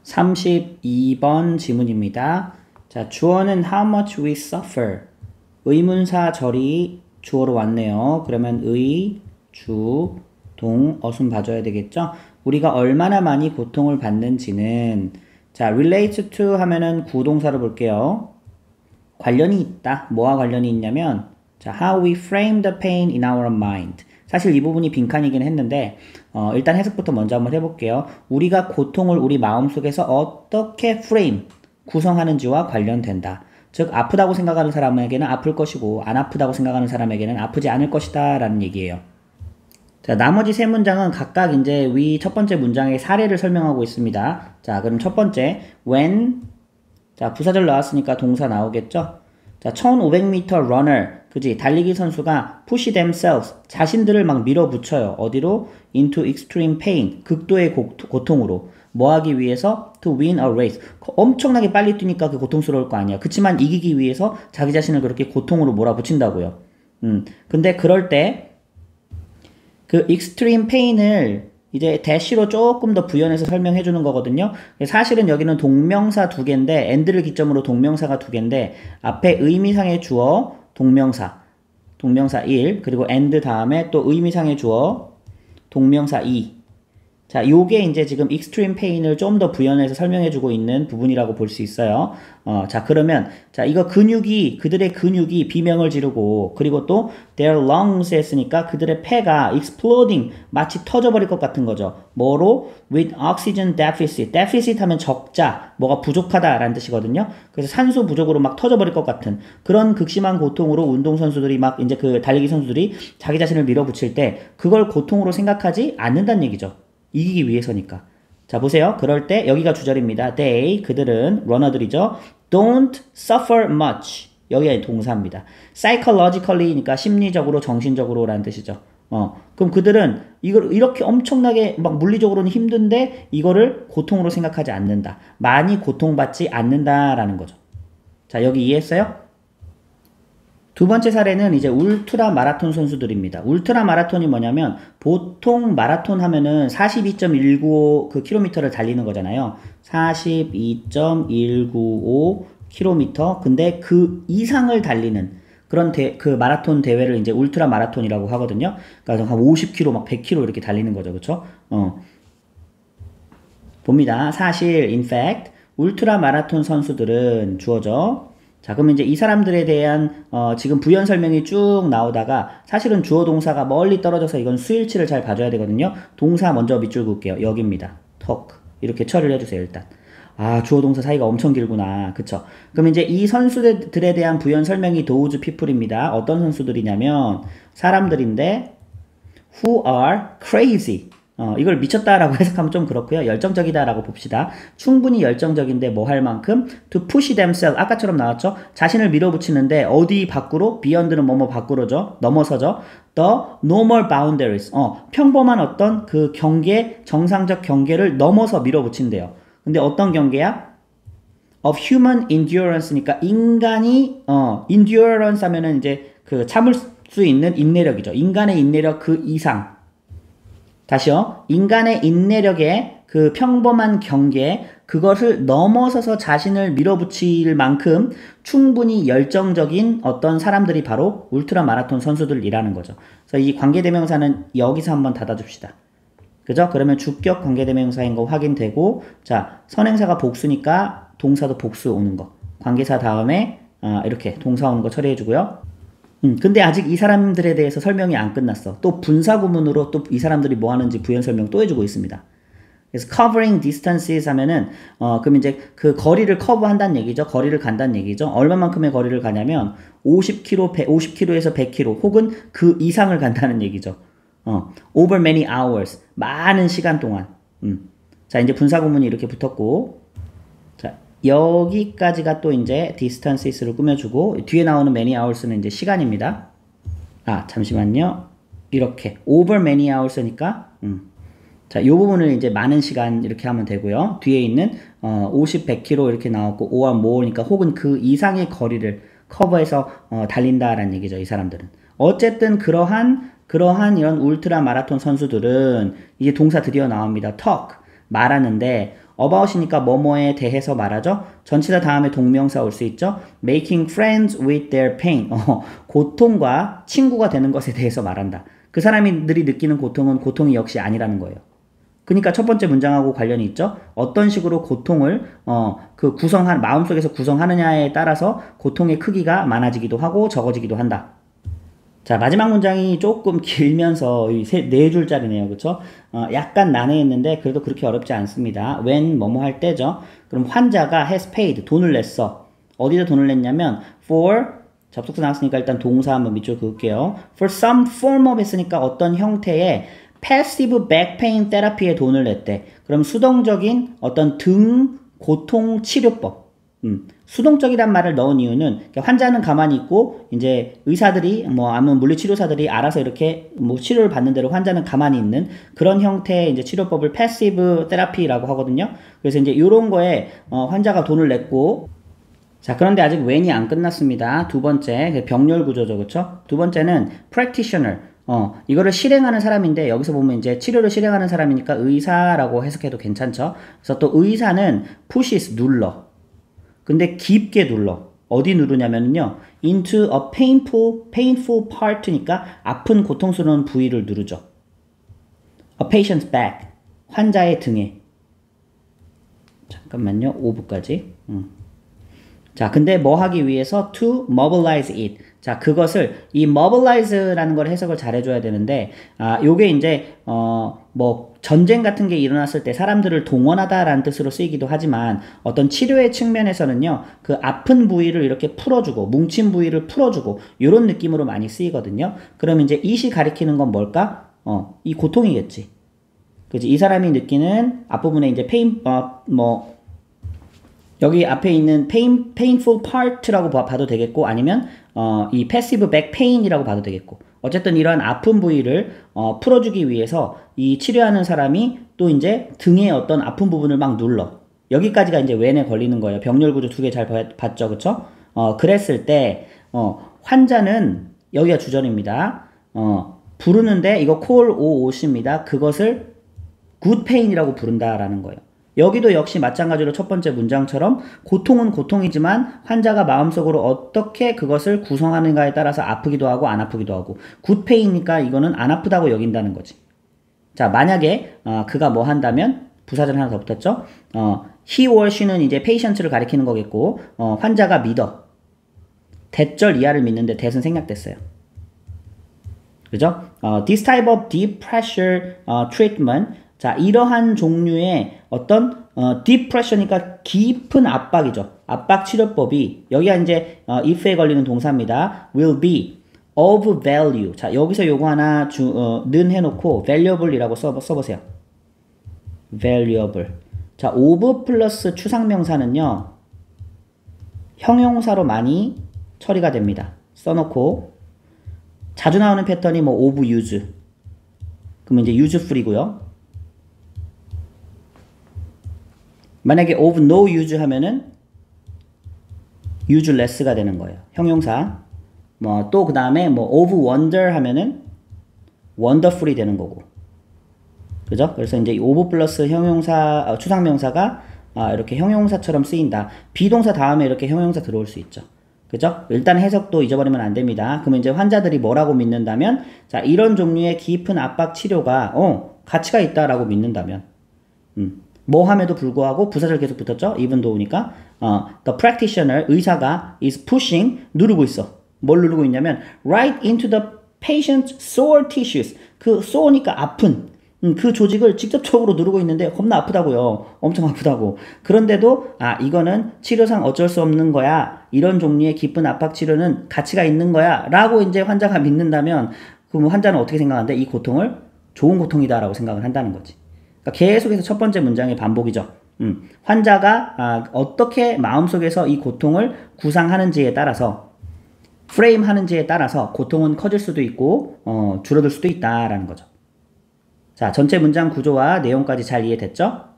32번 지문입니다. 자, 주어는 how much we suffer. 의문사 절이 주어로 왔네요. 그러면 의, 주, 동, 어순 봐줘야 되겠죠? 우리가 얼마나 많이 고통을 받는지는 자, relate to 하면은 구동사로 볼게요. 관련이 있다. 뭐와 관련이 있냐면 자, how we frame the pain in our mind. 사실 이 부분이 빈칸이긴 했는데 일단 해석부터 먼저 한번 해볼게요. 우리가 고통을 우리 마음속에서 어떻게 frame, 구성하는지와 관련된다. 즉 아프다고 생각하는 사람에게는 아플 것이고 안 아프다고 생각하는 사람에게는 아프지 않을 것이다 라는 얘기예요. 자, 나머지 세 문장은 각각 이제 위 첫 번째 문장의 사례를 설명하고 있습니다. 자, 그럼 첫 번째 when 자, 부사절 나왔으니까 동사 나오겠죠? 자, 1500m runner 그지? 달리기 선수가 push themselves 자신들을 막 밀어붙여요. 어디로? into extreme pain 극도의 고통으로 뭐 하기 위해서? to win a race 엄청나게 빨리 뛰니까 그 고통스러울 거 아니야. 그치만 이기기 위해서 자기 자신을 그렇게 고통으로 몰아붙인다고요. 근데 그럴 때 그 extreme pain을 이제 대시로 조금 더 부연해서 설명해 주는 거거든요. 사실은 여기는 동명사 두 개인데 and를 기점으로 동명사가 두 개인데 앞에 의미상의 주어 동명사 1 그리고 and 다음에 또 의미상의 주어 동명사 2 자, 요게 이제 지금 extreme pain을 좀 더 부연해서 설명해 주고 있는 부분이라고 볼 수 있어요. 자, 그러면 자, 이거 그들의 근육이 비명을 지르고 그리고 또 their lungs 했으니까 그들의 폐가 exploding 마치 터져버릴 것 같은 거죠. 뭐로? with oxygen deficit. deficit 하면 적자, 뭐가 부족하다라는 뜻이거든요. 그래서 산소 부족으로 막 터져버릴 것 같은 그런 극심한 고통으로 운동선수들이 막 이제 그 달리기 선수들이 자기 자신을 밀어붙일 때 그걸 고통으로 생각하지 않는다는 얘기죠. 이기기 위해서니까. 자, 보세요. 그럴 때 여기가 주절입니다. They, 그들은, 러너들이죠. Don't suffer much. 여기가 동사입니다. psychologically니까 심리적으로, 정신적으로 라는 뜻이죠. 그럼 그들은 이걸 이렇게 엄청나게 막 물리적으로는 힘든데 이거를 고통으로 생각하지 않는다. 많이 고통받지 않는다라는 거죠. 자, 여기 이해했어요? 두 번째 사례는 이제 울트라 마라톤 선수들입니다. 울트라 마라톤이 뭐냐면 보통 마라톤 하면은 42.195 그 킬로미터를 달리는 거잖아요. 42.195 킬로미터. 근데 그 이상을 달리는 그런 그 마라톤 대회를 이제 울트라 마라톤이라고 하거든요. 그러니까 한 50km 막 100km 이렇게 달리는 거죠. 그렇죠? 봅니다. 사실 in fact 울트라 마라톤 선수들은 주어져 자, 그럼 이제 이 사람들에 대한 지금 부연 설명이 쭉 나오다가 사실은 주어 동사가 멀리 떨어져서 이건 수일치를 잘 봐줘야 되거든요. 동사 먼저 밑줄 긋게요. 여기입니다. talk 이렇게 처리를 해주세요. 일단 아, 주어 동사 사이가 엄청 길구나. 그쵸? 그럼 이제 이 선수들에 대한 부연 설명이 those people입니다. 어떤 선수들이냐면 사람들인데 who are crazy 이걸 미쳤다라고 해석하면 좀 그렇고요. 열정적이다라고 봅시다. 충분히 열정적인데 뭐 할 만큼 to push themselves 아까처럼 나왔죠. 자신을 밀어붙이는데 어디 밖으로? beyond는 뭐뭐 밖으로죠. 넘어서죠. the normal boundaries 평범한 어떤 그 경계 정상적 경계를 넘어서 밀어붙인대요. 근데 어떤 경계야? of human endurance니까 인간이 endurance 하면은 이제 그 참을 수 있는 인내력이죠. 인간의 인내력 그 이상 다시요. 인간의 인내력의 그 평범한 경계 그것을 넘어서서 자신을 밀어붙일 만큼 충분히 열정적인 어떤 사람들이 바로 울트라 마라톤 선수들이라는 거죠. 그래서 이 관계대명사는 여기서 한번 닫아줍시다. 그죠? 그러면 주격 관계대명사인 거 확인되고 자, 선행사가 복수니까 동사도 복수 오는 거. 관계사 다음에 이렇게 동사 오는 거 처리해주고요. 근데 아직 이 사람들에 대해서 설명이 안 끝났어. 또 분사구문으로 또 이 사람들이 뭐 하는지 부연 설명 또 해주고 있습니다. 그래서 covering distances 하면은 그럼 이제 그 거리를 커버한다는 얘기죠. 거리를 간다는 얘기죠. 얼마만큼의 거리를 가냐면 50km, 50km에서 100km 혹은 그 이상을 간다는 얘기죠. over many hours 많은 시간 동안. 자, 이제 분사구문이 이렇게 붙었고 자, 여기까지가 또 이제 distances를 꾸며주고 뒤에 나오는 many hours는 이제 시간입니다. 아, 잠시만요. 이렇게 over many hours니까 자, 이 부분을 이제 많은 시간 이렇게 하면 되고요. 뒤에 있는 50, 100km 이렇게 나왔고 or more니까 혹은 그 이상의 거리를 커버해서 달린다라는 얘기죠. 이 사람들은. 어쨌든 그러한 이런 울트라 마라톤 선수들은 이제 동사 드디어 나옵니다. talk 말하는데 about이니까 뭐뭐에 대해서 말하죠. 전치사 다음에 동명사 올 수 있죠. making friends with their pain. 고통과 친구가 되는 것에 대해서 말한다. 그 사람들이 느끼는 고통은 고통이 역시 아니라는 거예요. 그러니까 첫 번째 문장하고 관련이 있죠. 어떤 식으로 고통을 마음속에서 구성하느냐에 따라서 고통의 크기가 많아지기도 하고 적어지기도 한다. 자, 마지막 문장이 조금 길면서 네 줄짜리네요. 그쵸? 약간 난해했는데 그래도 그렇게 어렵지 않습니다. when 뭐뭐 할 때죠. 그럼 환자가 has paid 돈을 냈어. 어디다 돈을 냈냐면 for 접속사 나왔으니까 일단 동사 한번 밑줄 그을게요. for some form of 했으니까 어떤 형태의 passive back pain therapy에 돈을 냈대. 그럼 수동적인 어떤 등 고통 치료법. 수동적이란 말을 넣은 이유는 환자는 가만히 있고 이제 의사들이 아니면 물리치료사들이 알아서 이렇게 치료를 받는 대로 환자는 가만히 있는 그런 형태의 이제 치료법을 패시브 테라피라고 하거든요. 그래서 이제 이런 거에 환자가 돈을 냈고 자, 그런데 아직 when이 안 끝났습니다. 두 번째 병렬 구조죠, 그렇죠? 두 번째는 practitioner. 이거를 실행하는 사람인데 여기서 보면 이제 치료를 실행하는 사람이니까 의사라고 해석해도 괜찮죠. 그래서 또 의사는 pushes 눌러. 근데 깊게 눌러. 어디 누르냐면요. into a painful part니까 아픈 고통스러운 부위를 누르죠. a patient's back. 환자의 등에. 잠깐만요. 5부까지. 자, 근데 뭐 하기 위해서 to mobilize it. 자, 그것을 이 mobilize라는 걸 해석을 잘 해줘야 되는데 요게 이제 전쟁 같은 게 일어났을 때 사람들을 동원하다라는 뜻으로 쓰이기도 하지만 어떤 치료의 측면에서는요. 그 아픈 부위를 이렇게 풀어주고 뭉친 부위를 풀어주고 요런 느낌으로 많이 쓰이거든요. 그럼 이제 it이 가리키는 건 뭘까? 이 고통이겠지. 그치? 이 사람이 느끼는 앞부분에 이제 여기 앞에 있는 painful part라고 봐도 되겠고 아니면 이 passive back pain이라고 봐도 되겠고 어쨌든 이러한 아픈 부위를 풀어주기 위해서 이 치료하는 사람이 또 이제 등의 어떤 아픈 부분을 막 눌러. 여기까지가 이제 when에 걸리는 거예요. 병렬 구조 두 개 잘 봤죠, 그쵸? 그랬을 때 환자는 여기가 주절입니다. 부르는데 이거 call OOC입니다. 그것을 good pain이라고 부른다라는 거예요. 여기도 역시 마찬가지로 첫 번째 문장처럼 고통은 고통이지만 환자가 마음속으로 어떻게 그것을 구성하는가에 따라서 아프기도 하고 안 아프기도 하고 굿페이니까 이거는 안 아프다고 여긴다는 거지. 자, 만약에 그가 뭐 한다면 부사절 하나 더 붙었죠. he or she는 이제 patient를 가리키는 거겠고 환자가 믿어. 대절 이하를 믿는데 대은 생략됐어요. 그죠? This type of deep pressure treatment 자, 이러한 종류의 어떤 deep pressure니까 깊은 압박이죠. 압박 치료법이 여기가 이제 if에 걸리는 동사입니다. will be of value. 자, 여기서 요거 하나 는 해놓고 valuable이라고 써보세요. valuable. 자, of 플러스 추상명사는요. 형용사로 많이 처리가 됩니다. 써놓고 자주 나오는 패턴이 of use. 그러면 이제 useful이고요. 만약에 of no use 하면은 useless가 되는 거예요. 형용사. 또 그 다음에 of wonder 하면은 wonderful이 되는 거고. 그죠? 그래서 이제 of 플러스 형용사, 추상명사가 이렇게 형용사처럼 쓰인다. 비동사 다음에 이렇게 형용사 들어올 수 있죠. 그죠? 일단 해석도 잊어버리면 안 됩니다. 그러면 이제 환자들이 뭐라고 믿는다면, 자, 이런 종류의 깊은 압박 치료가, 가치가 있다라고 믿는다면, 뭐 함에도 불구하고 부사절 계속 붙었죠? even though니까 the practitioner 의사가 is pushing 누르고 있어. 뭘 누르고 있냐면 right into the patient's sore tissues 그 sore니까 아픈 그 조직을 직접적으로 누르고 있는데 겁나 아프다고요. 엄청 아프다고. 그런데도 이거는 치료상 어쩔 수 없는 거야. 이런 종류의 깊은 압박 치료는 가치가 있는 거야. 라고 이제 환자가 믿는다면 그럼 환자는 어떻게 생각하는데 이 고통을 좋은 고통이다 라고 생각을 한다는 거지. 계속해서 첫 번째 문장의 반복이죠. 환자가 어떻게 마음속에서 이 고통을 구상하는지에 따라서 프레임 하는지에 따라서 고통은 커질 수도 있고 줄어들 수도 있다라는 거죠. 자, 전체 문장 구조와 내용까지 잘 이해됐죠?